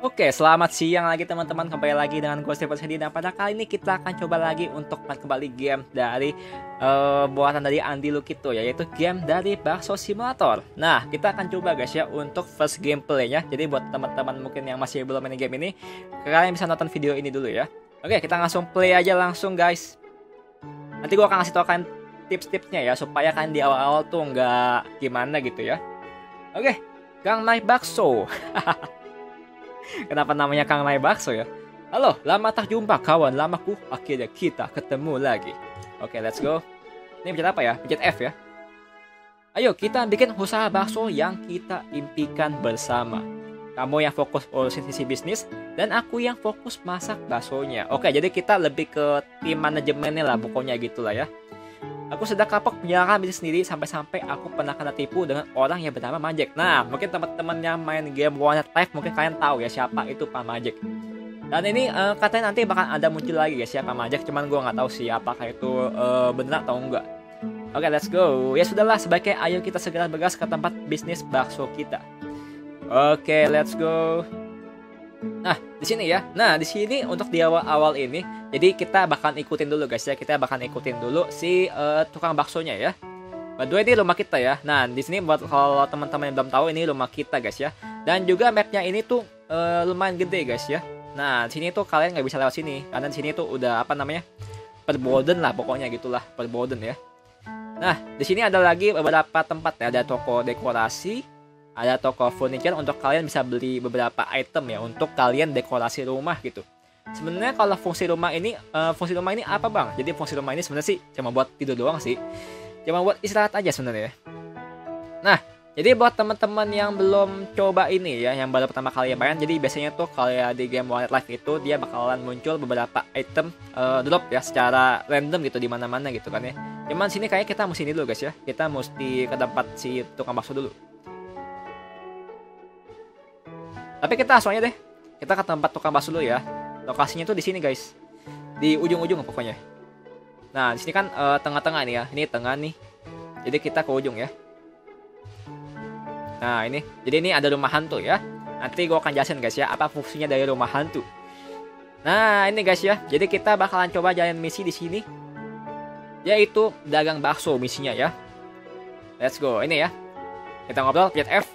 Oke, selamat siang lagi teman-teman. Kembali lagi dengan gue Stephen Sandy. Dan pada kali ini kita akan coba lagi untuk main kembali game dari buatan dari Andy Lukito, yaitu game dari Bakso Simulator. Nah, kita akan coba guys ya untuk first gameplaynya. Jadi buat teman-teman mungkin yang masih belum main game ini, kalian bisa nonton video ini dulu ya. Oke, kita langsung play aja langsung guys. Nanti gue akan kasih tau kalian tips-tipsnya ya, supaya kalian di awal-awal tuh nggak gimana gitu ya. Oke, Gang Naik Bakso. Kenapa namanya Kang Naik Bakso ya? Halo, lama tak jumpa kawan lamaku. Akhirnya kita ketemu lagi. Oke, let's go. Ini pencet apa ya? Pencet F ya. Ayo kita bikin usaha bakso yang kita impikan bersama. Kamu yang fokus urusin sisi bisnis, dan aku yang fokus masak baksonya. Oke, jadi kita lebih ke tim manajemennya lah, pokoknya gitulah ya. Aku sedang kapok menjalankan bisnis sendiri sampai-sampai aku pernah kena tipu dengan orang yang bernama Majek. Nah, mungkin teman-teman yang main game Warnet Live mungkin kalian tahu ya siapa itu Pak Majek. Dan ini katanya nanti bakal ada muncul lagi ya siapa Majek, cuman gue nggak tahu sih apakah itu benar atau enggak. Oke, let's go. Ya sudahlah, sebaiknya ayo kita segera bergas ke tempat bisnis bakso kita. Oke, let's go. Nah, di sini ya. Nah, di sini untuk di awal-awal ini, jadi kita bakal ikutin dulu guys ya. Kita bakal ikutin dulu si tukang baksonya ya. By the way, ini rumah kita ya. Nah, di sini buat kalau teman-teman yang belum tahu, ini rumah kita guys ya. Dan juga mapnya ini tuh lumayan gede guys ya. Nah, di sini tuh kalian nggak bisa lewat sini karena di sini tuh udah apa namanya? Perboden lah pokoknya gitulah, perboden ya. Nah, di sini ada lagi beberapa tempat ya. Ada toko dekorasi, ada toko furniture untuk kalian bisa beli beberapa item ya untuk kalian dekorasi rumah gitu. Sebenarnya kalau fungsi rumah ini apa bang? Jadi fungsi rumah ini sebenarnya sih cuma buat tidur doang sih, cuma buat istirahat aja sebenarnya. Nah, jadi buat teman-teman yang belum coba ini ya, yang baru pertama kali main, jadi biasanya tuh kalau di game Warnet Live itu dia bakalan muncul beberapa item drop ya secara random gitu di mana-mana gitu kan ya. Cuman sini kayak kita mesti ini dulu guys ya, kita mesti ke tempat si tukang bakso dulu. Tapi kita langsung aja deh. Kita ke tempat tukang bakso dulu ya. Lokasinya tuh di sini guys. Di ujung-ujung pokoknya. Nah, di sini kan tengah-tengah nih ya. Ini tengah nih. Jadi kita ke ujung ya. Nah, ini. Jadi ini ada rumah hantu ya. Nanti gue akan jelasin guys ya apa fungsinya dari rumah hantu. Nah, ini guys ya. Jadi kita bakalan coba jalan misi di sini. Yaitu dagang bakso misinya ya. Let's go. Ini ya. Kita ngobrol, pencet F.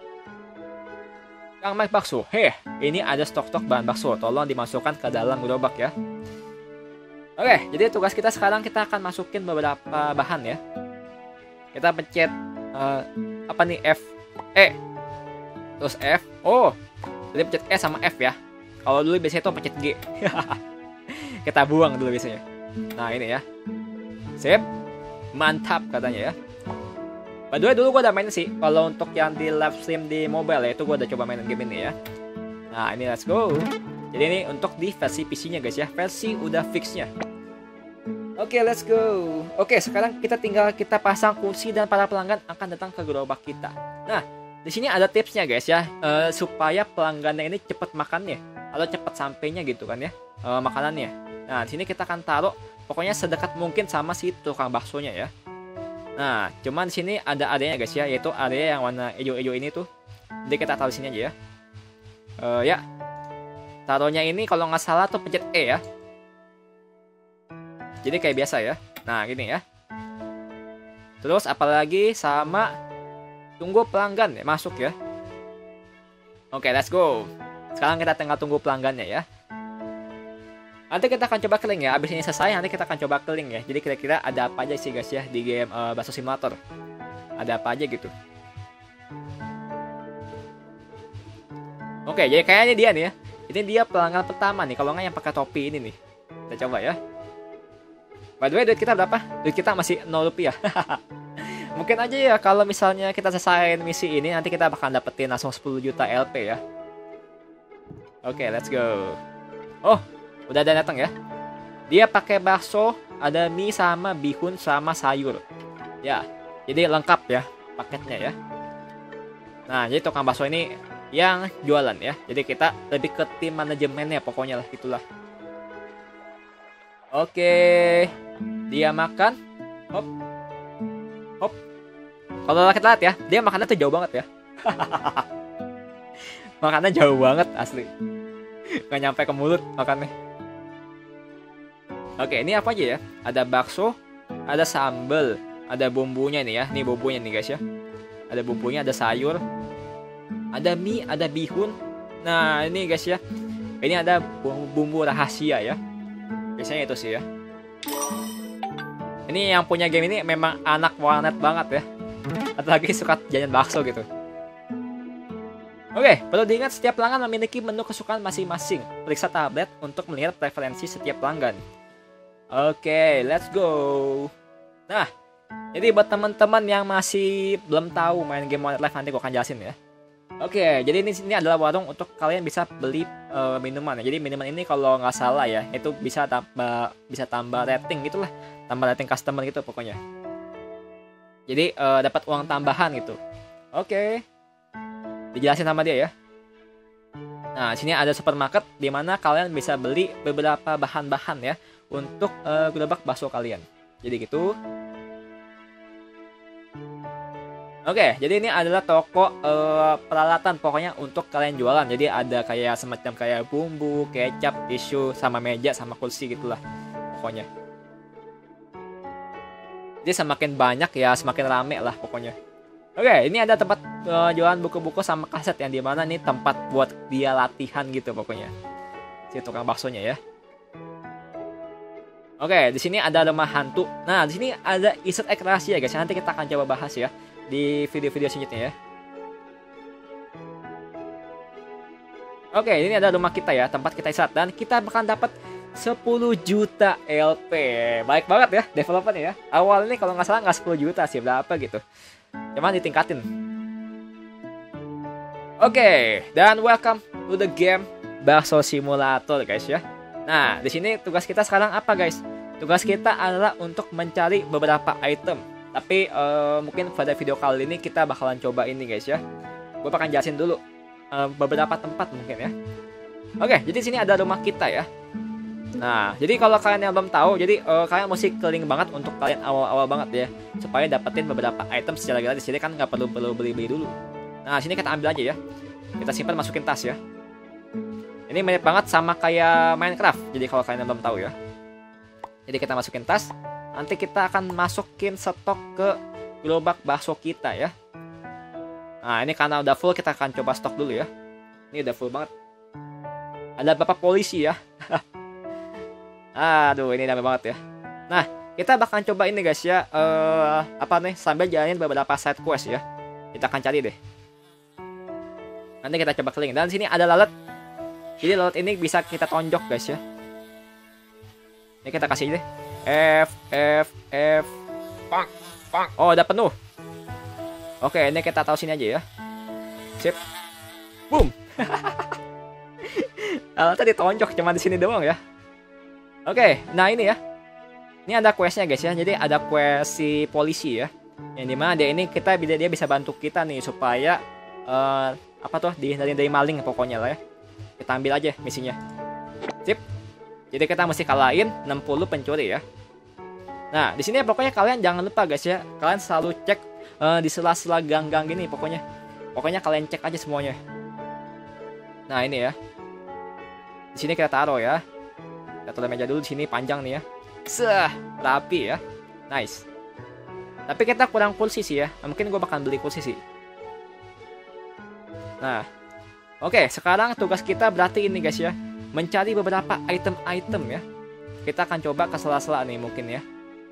Kang Naik Bakso, ini ada stok-stok bahan bakso, tolong dimasukkan ke dalam gerobak ya. Oke, jadi tugas kita sekarang kita akan masukin beberapa bahan ya. Kita pencet apa nih, F, E, terus F. Oh, jadi pencet E sama F ya. Kalau dulu biasanya tuh pencet G. Kita buang dulu biasanya. Nah ini ya, sip, mantap katanya ya. By the way, dulu gue udah main sih. Kalau untuk yang di live stream di mobile ya, itu gue udah coba main game ini ya. Nah ini let's go. Jadi ini untuk di versi PC-nya guys ya. Versi udah fixnya. Oke, let's go. Oke, sekarang kita tinggal kita pasang kunci dan para pelanggan akan datang ke gerobak kita. Nah, di sini ada tipsnya guys ya. Supaya pelanggannya ini cepat makannya atau cepat sampainya gitu kan ya, makanannya. Nah, di sini kita akan taruh pokoknya sedekat mungkin sama si tukang baksonya ya. Nah, cuman di sini ada areanya guys ya, yaitu area yang warna hijau-hijau ini tuh. Jadi kita taruh sini aja ya. Ya. Taruhnya ini kalau nggak salah tuh pencet E ya. Jadi kayak biasa ya. Nah, gini ya. Terus apalagi sama tunggu pelanggan ya masuk ya. Oke, let's go. Sekarang kita tinggal tunggu pelanggannya ya. Nanti kita akan coba keliling ya. Abis ini selesai nanti kita akan coba keliling ya. Jadi kira-kira ada apa aja sih guys ya di game Bakso Simulator. Ada apa aja gitu. Oke, jadi kayaknya dia nih ya. Ini dia pelanggan pertama nih. Kalau nggak yang pakai topi ini nih. Kita coba ya. By the way, duit kita berapa? Duit kita masih 0 rupiah. Mungkin aja ya kalau misalnya kita selesai misi ini, nanti kita bakal dapetin langsung 10 juta LP ya. Oke, let's go. Oh, udah ada datang ya. Dia pakai bakso, ada mie sama bihun sama sayur. Ya, jadi lengkap ya paketnya ya. Nah, jadi tukang bakso ini yang jualan ya. Jadi kita lebih ke tim manajemennya pokoknya lah gitulah. Oke. Dia makan. Hop. Hop. Kalau kita lihat ya, dia makannya tuh jauh banget ya. Makannya jauh banget asli. Nggak nyampe ke mulut makannya. Oke, ini apa aja ya? Ada bakso, ada sambal, ada bumbunya nih ya. Ini bumbunya nih guys ya. Ada bumbunya, ada sayur, ada mie, ada bihun. Nah, ini guys ya. Ini ada bumbu rahasia ya. Biasanya itu sih ya. Ini yang punya game ini memang anak warnet banget ya. Atau lagi suka jajan bakso gitu. Oke, perlu diingat setiap pelanggan memiliki menu kesukaan masing-masing. Periksa tablet untuk melihat preferensi setiap pelanggan. Oke, let's go. Nah, jadi buat teman-teman yang masih belum tahu main game Warnet Live, nanti gue akan jelasin ya. Oke, jadi ini adalah warung untuk kalian bisa beli minuman ya. Jadi minuman ini kalau nggak salah ya, itu bisa tambah rating gitulah, tambah rating customer gitu pokoknya. Jadi dapat uang tambahan gitu. Oke, dijelasin sama dia ya. Nah, sini ada supermarket di mana kalian bisa beli beberapa bahan-bahan ya untuk gerobak bakso kalian. Jadi gitu. Oke, jadi ini adalah toko peralatan pokoknya untuk kalian jualan. Jadi ada kayak semacam kayak bumbu, kecap, tisu, sama meja, sama kursi gitulah pokoknya. Jadi semakin banyak ya semakin rame lah pokoknya. Oke, ini ada tempat jualan buku-buku sama kaset yang dimana nih tempat buat dia latihan gitu pokoknya. Si tukang baksonya ya. Oke, di sini ada rumah hantu. Nah, di sini ada Easter egg rahasia guys. Nanti kita akan coba bahas ya di video-video selanjutnya ya. Oke, ini ada rumah kita ya, tempat kita istirahat dan kita bakal dapat 10 juta LP. Baik banget ya developernya ya. Awal ini kalau nggak salah nggak 10 juta sih, berapa gitu. Cuman ditingkatin. Oke, dan welcome to the game Bakso Simulator guys ya. Nah, di sini tugas kita sekarang apa guys? Tugas kita adalah untuk mencari beberapa item. Tapi mungkin pada video kali ini kita bakalan coba ini guys ya. Gue akan jelasin dulu beberapa tempat mungkin ya. Oke, jadi sini ada rumah kita ya. Nah, jadi kalau kalian yang belum tahu, jadi kalian mesti keliling banget untuk kalian awal-awal banget ya, supaya dapetin beberapa item secara gratis. Jadi kan nggak perlu beli-beli dulu. Nah, sini kita ambil aja ya. Kita simpan masukin tas ya. Ini mirip banget sama kayak Minecraft. Jadi kalau kalian belum tahu ya. Jadi kita masukin tas. Nanti kita akan masukin stok ke gerobak bakso kita ya. Nah, ini karena udah full kita akan coba stok dulu ya. Ini udah full banget. Ada bapak polisi ya. Aduh, ini rame banget ya. Nah, kita bakal coba ini guys ya. Sambil jalanin beberapa side quest ya. Kita akan cari deh. Nanti kita coba keliling. Dan sini ada lalat. Jadi lalat ini bisa kita tonjok guys ya. Ini kita kasih deh. F. Oh, udah penuh. Oke, ini kita taruh sini aja ya. Sip. Boom. Lalat ditonjok cuma di sini doang ya. Oke, nah ini ya. Ini ada questnya guys ya. Jadi ada quest si polisi ya. Yang dimana dia ini dia bisa bantu kita nih supaya dihindari dari maling pokoknya lah ya. Kita ambil aja misinya. Sip. Jadi kita mesti kalahin 60 pencuri ya. Nah, di sini pokoknya kalian jangan lupa guys ya. Kalian selalu cek di sela-sela gang-gang gini pokoknya. Pokoknya kalian cek aja semuanya. Nah, ini ya. Di sini kita taruh ya. Kita taruh meja dulu di sini panjang nih ya. Rapi ya. Nice. Tapi kita kurang kursi sih ya. Mungkin gue bakal beli kursi sih. Nah, oke, sekarang tugas kita berarti ini guys ya. Mencari beberapa item-item ya. Kita akan coba ke sela-sela nih mungkin ya.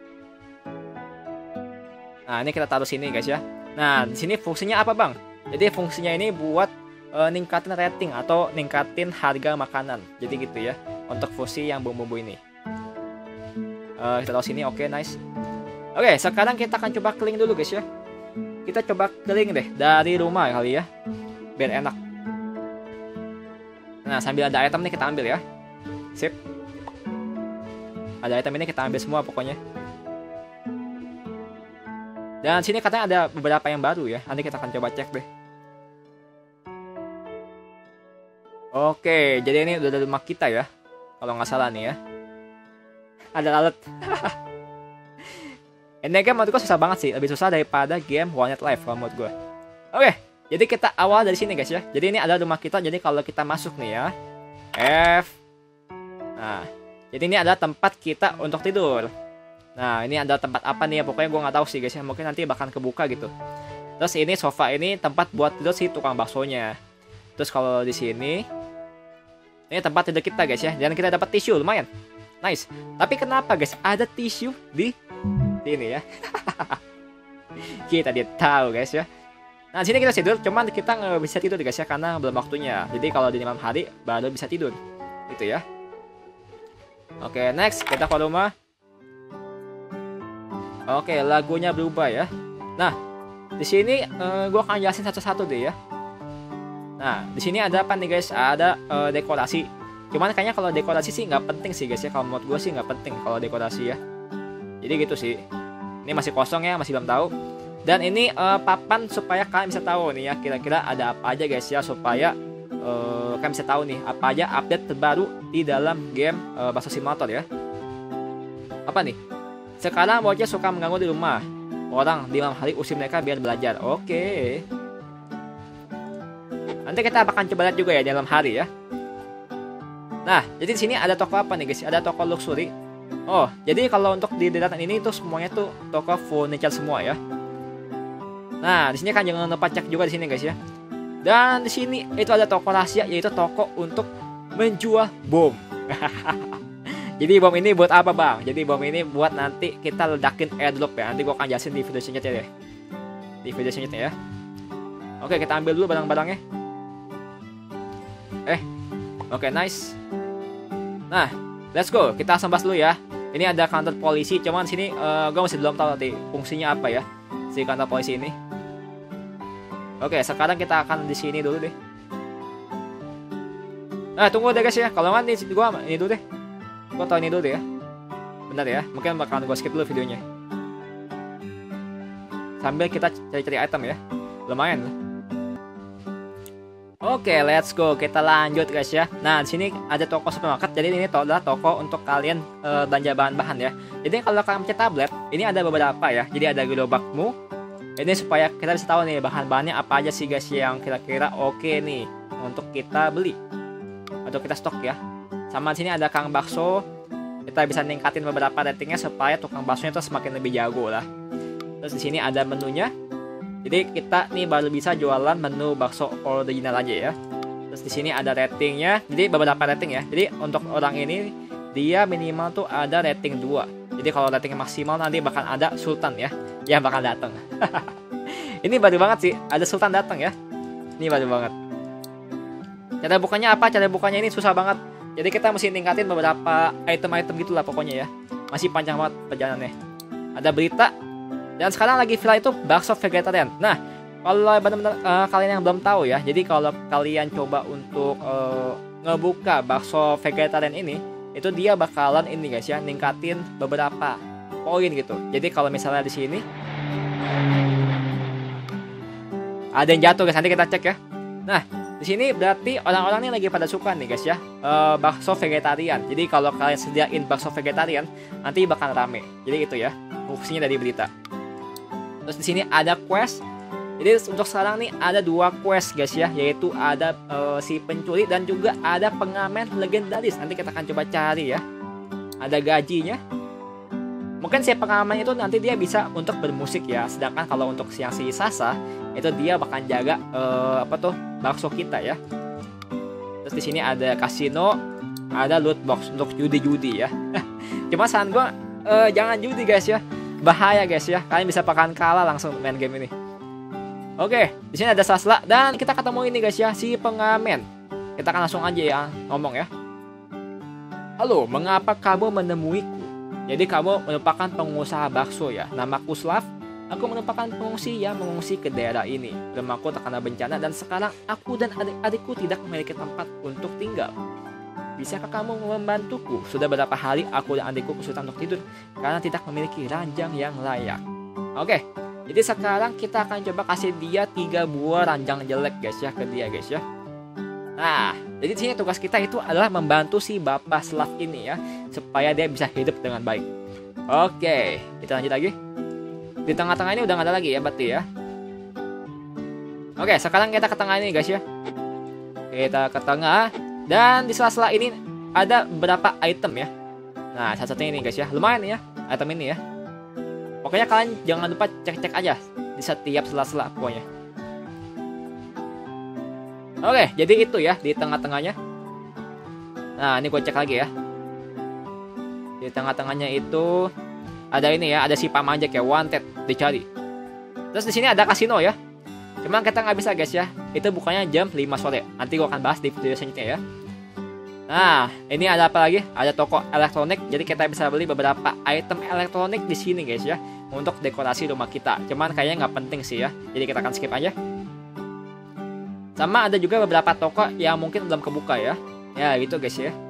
Nah, ini kita taruh sini guys ya. Nah, di sini fungsinya apa bang? Jadi fungsinya ini buat ningkatin rating atau ningkatin harga makanan. Jadi gitu ya. Untuk fungsi yang bumbu-bumbu ini. Kita taruh sini, oke, nice. Oke, sekarang kita akan coba keliling dulu guys ya. Kita coba keliling deh dari rumah kali ya. Biar enak. Nah, sambil ada item nih kita ambil ya. Sip. Ada item ini kita ambil semua pokoknya. Dan sini katanya ada beberapa yang baru ya. Nanti kita akan coba cek deh. Oke, jadi ini udah ada rumah kita ya. Kalau nggak salah nih ya. Ada lalat. Ini game menurut gue susah banget sih. Lebih susah daripada game Warnet Live kalau menurut gue. Oke, Jadi kita awal dari sini guys ya. Jadi ini adalah rumah kita. Jadi kalau kita masuk nih ya, F. Nah, jadi ini adalah tempat kita untuk tidur. Nah, ini adalah tempat apa nih ya? Pokoknya gue nggak tahu sih guys ya. Mungkin nanti bakal kebuka gitu. Terus ini sofa ini tempat buat tidur si tukang baksonya. Terus kalau di sini, ini tempat tidur kita guys ya. Dan kita dapat tisu lumayan. Nice. Tapi kenapa guys ada tisu di sini ya? Kita dia tahu guys ya. Nah, sini kita tidur, cuman kita nggak bisa tidur guys ya karena belum waktunya. Jadi kalau di malam hari baru bisa tidur. Gitu ya. Oke, next kita ke rumah. Oke, lagunya berubah ya. Nah, di sini gue akan jelasin satu-satu deh ya. Nah, di sini ada apa nih guys? Ada dekorasi. Cuman kayaknya kalau dekorasi sih nggak penting sih guys ya. Kalau menurut gue sih nggak penting kalau dekorasi ya. Jadi gitu sih. Ini masih kosong ya, masih belum tahu. Dan ini papan supaya kalian bisa tahu nih ya kira-kira ada apa aja guys ya, supaya kalian bisa tahu nih apa aja update terbaru di dalam game Bakso Simulator ya. Apa nih? Sekarang bocah suka mengganggu di rumah orang di malam hari, usir mereka biar belajar. Oke. Nanti kita akan coba lihat juga ya di malam hari ya. Nah, jadi di sini ada toko apa nih guys? Ada toko luxury. Oh, jadi kalau untuk di daratan ini tuh semuanya tuh toko furniture semua ya. Nah, di sini kan jangan lupa cek juga di sini guys ya. Dan di sini itu ada toko rahasia, yaitu toko untuk menjual bom. Jadi bom ini buat apa bang? Jadi bom ini buat nanti kita ledakin airdrop ya. Nanti gua akan jelasin di video selanjutnya ya. Di video selanjutnya ya. Oke, kita ambil dulu barang-barangnya. Oke, nice. Nah, let's go. Kita sembas dulu ya. Ini ada kantor polisi, cuman sini gue masih belum tahu nanti fungsinya apa ya si kantor polisi ini. Oke, sekarang kita akan di sini dulu deh. Nah, tunggu deh guys ya. Kalau nggak nih gue ini dulu deh. Gue tahu ini dulu deh ya. Bentar ya. Mungkin bakalan gue skip dulu videonya. Sambil kita cari-cari item ya. Lumayan lah. Oke, let's go. Kita lanjut guys ya. Nah, di sini ada toko supermarket. Jadi ini adalah toko untuk kalian belanja bahan-bahan ya. Jadi kalau kalian pencet tablet, ini ada beberapa ya. Jadi ada gerobakmu. Ini supaya kita bisa tahu nih bahan-bahannya apa aja sih guys yang kira-kira oke nih untuk kita beli atau kita stok ya. Sama di sini ada Kang Bakso. Kita bisa ningkatin beberapa ratingnya supaya tukang baksonya itu semakin lebih jago lah. Terus di sini ada menunya. Jadi kita nih baru bisa jualan menu bakso original aja ya. Terus di sini ada ratingnya. Jadi beberapa rating ya. Jadi untuk orang ini dia minimal tuh ada rating 2. Jadi kalau ratingnya maksimal nanti bakal ada Sultan ya yang bakal datang. Ini baru banget sih, ada Sultan datang ya. Ini baru banget. Cara bukanya apa? Cara bukanya ini susah banget. Jadi kita mesti ningkatin beberapa item-item gitulah pokoknya ya. Masih panjang banget perjalanannya. Ada berita. Dan sekarang lagi viral itu bakso vegetarian. Nah, kalau benar-benar kalian yang belum tahu ya, jadi kalau kalian coba untuk ngebuka bakso vegetarian ini, itu dia bakalan ini guys ya, ningkatin beberapa poin gitu. Jadi kalau misalnya di sini ada yang jatuh guys, nanti kita cek ya. Nah, di sini berarti orang-orang ini lagi pada suka nih guys ya, bakso vegetarian. Jadi kalau kalian sediain bakso vegetarian, nanti bakal rame. Jadi itu ya, fungsinya dari berita. Terus di sini ada quest. Jadi untuk sekarang nih ada 2 quest guys ya, yaitu ada si pencuri dan juga ada pengamen legendaris. Nanti kita akan coba cari ya. Ada gajinya. Mungkin si pengamen itu nanti dia bisa untuk bermusik ya. Sedangkan kalau untuk yang si Sasa itu dia bakal jaga bakso kita ya. Terus di sini ada kasino, ada loot box untuk judi-judi ya. Cuma saran gue jangan judi guys ya. Bahaya guys ya, kalian bisa bakalan kalah langsung main game ini. Oke, di sini ada Sasla dan kita ketemu ini guys ya, si pengamen. Kita akan langsung aja ya ngomong ya. Halo, mengapa kamu menemuiku? Jadi kamu merupakan pengusaha bakso ya. Namaku Slav. Aku merupakan pengungsi yang mengungsi ke daerah ini. Rumahku terkena bencana dan sekarang aku dan adik-adikku tidak memiliki tempat untuk tinggal. Bisakah kamu membantuku? Sudah berapa hari aku dan adikku kesulitan untuk tidur karena tidak memiliki ranjang yang layak. Oke, jadi sekarang kita akan coba kasih dia 3 buah ranjang jelek guys ya ke dia guys ya. Nah, jadi di sini tugas kita itu adalah membantu si Bapak Slav ini ya, supaya dia bisa hidup dengan baik. Oke, kita lanjut lagi. Di tengah-tengah ini udah nggak ada lagi ya berarti ya. Oke, sekarang kita ke tengah ini guys ya. Kita ke tengah. Dan di sela-sela ini ada beberapa item ya. Nah, salah satunya ini guys ya. Lumayan ya item ini ya. Pokoknya kalian jangan lupa cek-cek aja di setiap sela-sela pokoknya. Oke, jadi itu ya di tengah-tengahnya. Nah, ini gue cek lagi ya. Di tengah-tengahnya itu ada ini ya, ada si pamajak ya, wanted, dicari. Terus di sini ada kasino ya. Cuman kita nggak bisa guys ya. Itu bukannya jam 5 sore. Nanti gue akan bahas di video selanjutnya ya. Nah, ini ada apa lagi? Ada toko elektronik. Jadi kita bisa beli beberapa item elektronik di sini guys ya, untuk dekorasi rumah kita. Cuman kayaknya nggak penting sih ya. Jadi kita akan skip aja. Sama ada juga beberapa toko yang mungkin belum kebuka ya. Ya gitu guys ya.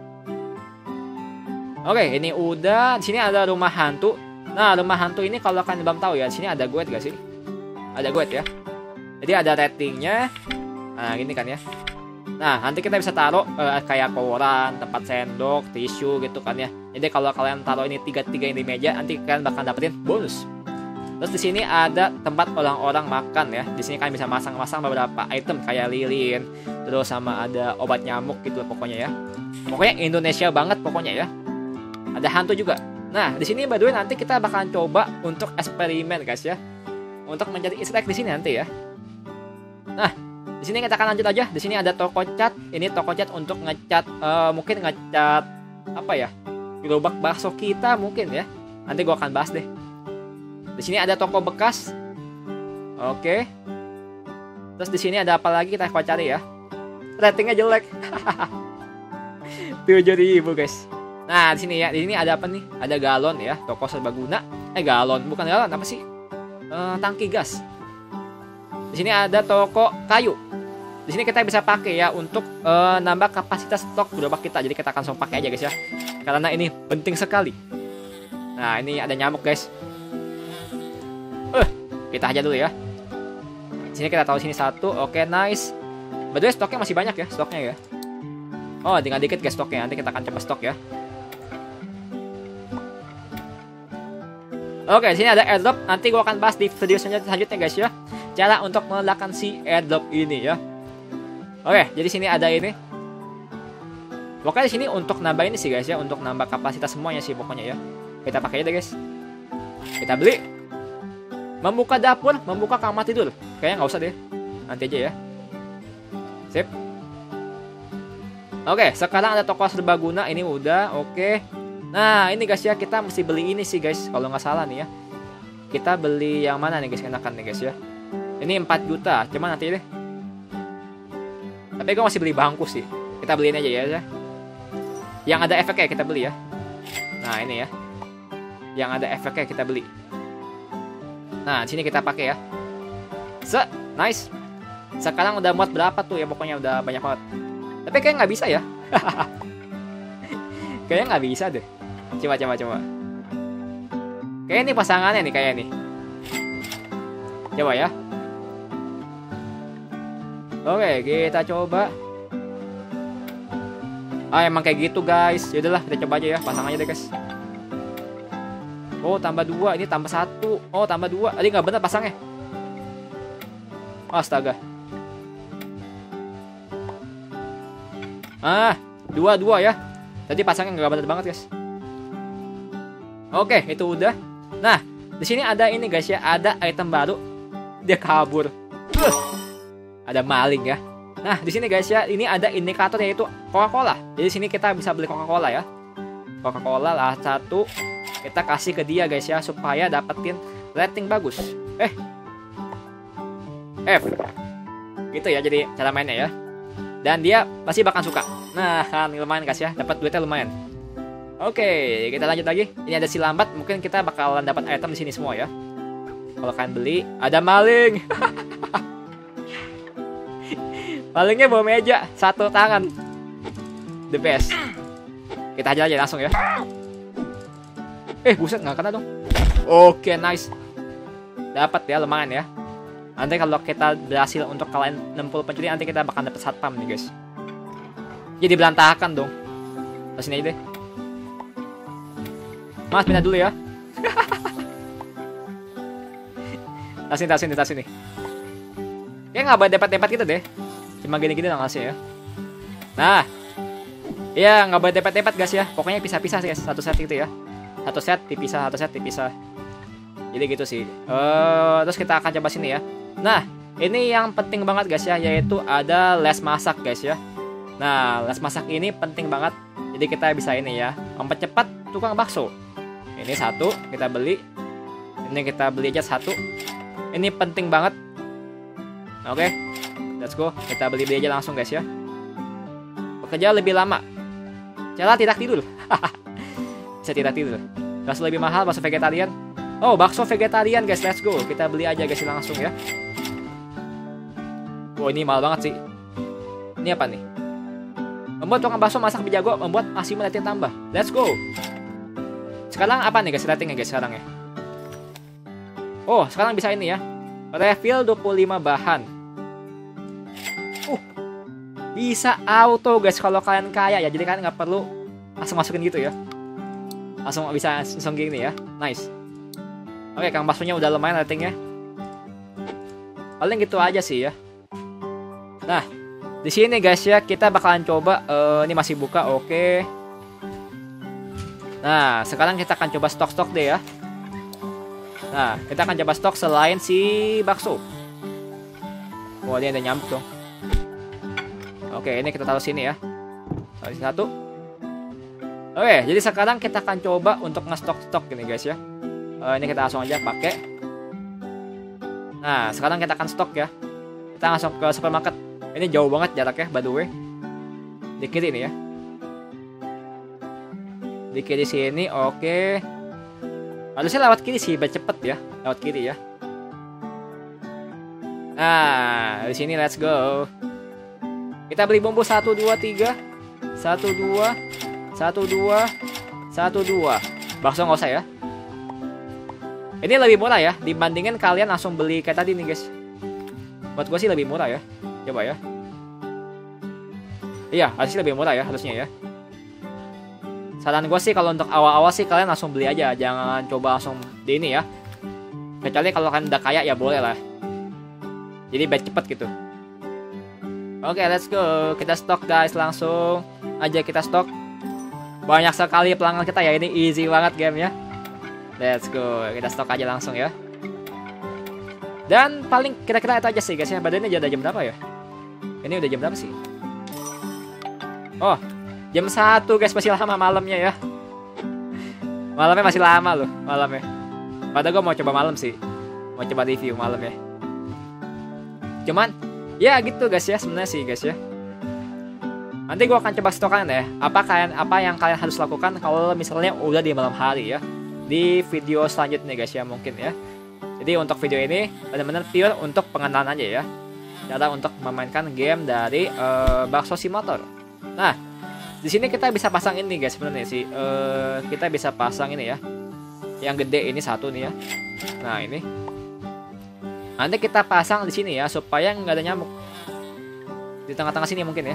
Oke, ini udah. Di sini ada rumah hantu. Nah, rumah hantu ini kalau kalian belum tahu ya, di sini ada guide gak sih? Ada guide ya. Jadi ada ratingnya. Nah, gini kan ya. Nah, nanti kita bisa taruh kayak koran, tempat sendok, tisu gitu kan ya. Jadi kalau kalian taruh ini tiga-tiga di meja, nanti kalian bakal dapetin bonus. Terus di sini ada tempat orang-orang makan ya. Di sini kalian bisa masang-masang beberapa item kayak lilin, terus sama ada obat nyamuk gitu pokoknya ya. Pokoknya Indonesia banget pokoknya ya. Ada hantu juga. Nah, di sini by the way nanti kita bakalan coba untuk eksperimen guys ya. Untuk mencari easter egg di sini nanti ya. Nah, di sini kita akan lanjut aja. Di sini ada toko cat. Ini toko cat untuk ngecat mungkin ngecat apa ya? Gerobak bakso kita mungkin ya. Nanti gua akan bahas deh. Di sini ada toko bekas. Oke. Terus di sini ada apa lagi kita cari ya. Ratingnya jelek. 7.000 guys. Nah, di sini ya. Di sini ada apa nih? Ada galon ya, toko serbaguna. Galon, bukan galon, apa sih? Tangki gas. Di sini ada toko kayu. Di sini kita bisa pakai ya untuk nambah kapasitas stok gerobak kita. Jadi kita akan langsung pakai aja guys ya. Karena ini penting sekali. Nah, ini ada nyamuk guys. Kita aja dulu ya. Di sini kita taruh sini satu. Oke, nice. By the way, stoknya masih banyak ya, stoknya ya. Oh, tinggal dikit guys stoknya. Nanti kita akan coba stok ya. Oke, di sini ada airdrop. Nanti gua akan bahas di video selanjutnya guys ya. Cara untuk meledakan si airdrop ini ya. Oke, jadi sini ada ini. Pokoknya di sini untuk nambah ini sih guys ya, untuk nambah kapasitas semuanya sih pokoknya ya. Kita pakai aja guys. Kita beli. Membuka dapur, membuka kamar tidur. Kayaknya nggak usah deh. Nanti aja ya. Sip. Oke, sekarang ada toko serbaguna. Ini udah, oke. Nah, ini guys ya, kita mesti beli ini sih guys. Kalau nggak salah nih ya. Kita beli yang mana nih guys, kenakan nih guys ya. Ini 4 juta, cuman nanti deh. Tapi gue masih beli bangku sih. Kita beliin aja ya. Yang ada efeknya kita beli ya. Nah, ini ya. Yang ada efeknya kita beli. Nah, di sini kita pakai ya. Nice. Sekarang udah muat berapa tuh ya, pokoknya udah banyak banget. Tapi kayaknya nggak bisa ya. Kayaknya nggak bisa deh. Coba. Kayaknya ini pasangannya nih, kayak nih. Coba ya. Oke, kita coba. Emang kayak gitu guys. Yaudahlah, kita coba aja ya, pasang aja deh guys. Oh, tambah 2, ini tambah 1. Oh, tambah 2. Tadi nggak bener pasangnya. Astaga. 2 ya. Tadi pasangnya nggak bener banget guys. Oke, itu udah. Nah, di sini ada ini guys ya, ada item baru. Dia kabur. Ada maling ya. Nah, di sini guys ya, ini ada indikator yaitu Coca-Cola. Jadi sini kita bisa beli Coca-Cola ya. Coca-Cola lah 1. Kita kasih ke dia guys ya, supaya dapetin rating bagus. F. Gitu ya jadi cara mainnya ya. Dan dia pasti bakal suka. Nah, kan lumayan guys ya, dapat duitnya lumayan. Oke, kita lanjut lagi. Ini ada si lambat, mungkin kita bakalan dapat item di sini semua ya. Kalau kalian beli, ada maling. Malingnya bawa meja, 1 tangan. The best. Kita aja langsung ya. Buset, nggak kena dong. Oke, nice. Dapat ya, lumayan ya. Nanti kalau kita berhasil untuk kalahin 60 pencuri, nanti kita bakal dapat satpam nih guys. Jadi berantakan dong. Sini aja deh. Mas, pindah dulu ya. Tas sini. Kayak nggak boleh dempet-dempet gitu deh. Cuma gini-gini lah ngasih ya. Nah, iya nggak boleh dempet-dempet guys ya. Pokoknya pisah-pisah guys, satu set gitu ya. Satu set dipisah, satu set dipisah. Jadi gitu sih. Terus kita akan coba sini ya. Nah, ini yang penting banget guys ya, yaitu ada les masak guys ya. Nah, les masak ini penting banget. Jadi kita bisa ini ya, mempercepat tukang bakso. Ini satu kita beli. Ini kita beli aja satu. Ini penting banget. Oke, let's go. Kita beli aja langsung guys ya. Bekerja lebih lama. Cara tidak tidur. Bisa tidak tidur. Bakso lebih mahal, bakso vegetarian. Oh, bakso vegetarian guys, let's go. Kita beli aja guys langsung ya. Oh, ini mahal banget sih. Ini apa nih? Membuat tukang bakso masak lebih jago, membuat maksimum rating tambah. Let's go. Sekarang apa nih guys ratingnya guys sekarang ya? Oh, sekarang bisa ini ya. Refill 25 bahan. Bisa auto guys kalau kalian kaya ya. Jadi kalian nggak perlu langsung masukin gitu ya. Langsung bisa langsung gini ya. Nice. Oke, kang baksonya udah lumayan ratingnya. Paling gitu aja sih ya. Nah, di sini guys ya kita bakalan coba. Ini masih buka, oke. Nah, sekarang kita akan coba stok-stok deh ya. Nah, kita akan coba stok selain si bakso. Wah, dia ada nyamuk dong. Oke, ini kita taruh sini ya. Taruh satu. Oke, jadi sekarang kita akan coba untuk nge-stok-stok gini guys ya. Ini kita langsung aja pakai. Nah, sekarang kita akan stok ya. Kita langsung ke supermarket. Ini jauh banget jaraknya, by the way. Di kiri ini ya. Di kiri sini, oke. Harusnya lewat kiri sih, biar cepet ya. Lewat kiri ya. Nah, di sini let's go. Kita beli bumbu 1, 2, 3. 1, 2. 1, 2. 1, 2. Bakso nggak usah ya. Ini lebih murah ya. Dibandingin kalian langsung beli kayak tadi nih guys. Buat gue sih lebih murah ya. Coba ya. Iya, harusnya lebih murah ya. Harusnya ya. Saran gue sih kalau untuk awal-awal sih kalian langsung beli aja. Jangan coba langsung di ini ya. Kecuali kalau kalian udah kaya ya boleh lah. Jadi biar cepet gitu. Oke, let's go. Kita stok guys, langsung aja kita stok. Banyak sekali pelanggan kita ya, ini easy banget game ya. Let's go, kita stok aja langsung ya. Dan paling kira-kira itu aja sih guys ya. Badannya udah jam berapa ya? Ini udah jam berapa sih? Oh, jam 1 guys, masih lama malamnya ya. Malamnya masih lama loh, malamnya. Padahal gue mau coba malam sih. Mau coba review malam ya. Cuman ya gitu guys ya sebenarnya sih guys ya. Nanti gue akan coba stokan ya. Apa yang kalian harus lakukan kalau misalnya udah di malam hari ya. Di video selanjutnya guys ya mungkin ya. Jadi untuk video ini benar-benar pure untuk pengenalan aja ya. Cara untuk memainkan game dari Bakso Simulator. Nah, di sini kita bisa pasang ini guys sebenarnya sih. Kita bisa pasang ini ya. Yang gede ini satu nih ya. Nah, ini. Nanti kita pasang di sini ya supaya nggak ada nyamuk. Di tengah-tengah sini mungkin ya.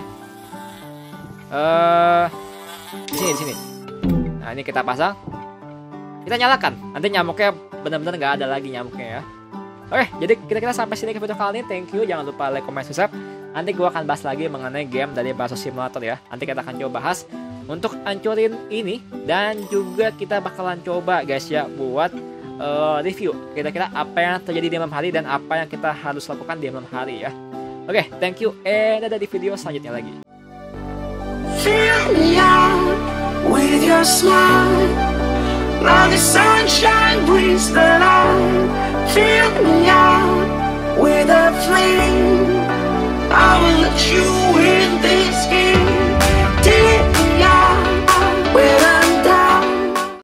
Di sini. Nah, ini kita pasang. Kita nyalakan. Nanti nyamuknya benar-benar nggak ada lagi nyamuknya ya. Oke, jadi kira-kira sampai sini ke video kali ini. Thank you. Jangan lupa like, comment, subscribe. Nanti gue akan bahas lagi mengenai game dari Bakso Simulator ya. Nanti kita akan coba bahas untuk hancurin ini. Dan juga kita bakalan coba guys ya buat review kira-kira apa yang terjadi di malam hari dan apa yang kita harus lakukan di malam hari ya. Oke, thank you. Ada di video selanjutnya lagi. Fill me out with your smile, like the sunshine.